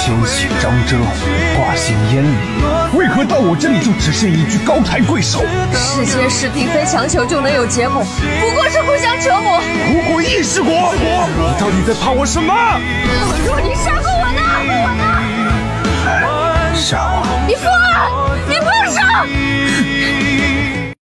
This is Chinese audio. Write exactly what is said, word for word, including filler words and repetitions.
千玺张遮，化形烟里，为何到我这里就只剩一句高抬贵手？ 世间事并非强求就能有结果，不过是互相折磨。 苦苦亦是果，你到底在怕我什么？ 若你杀过我呢？我呢？ 杀我！ 你疯了！你不要杀！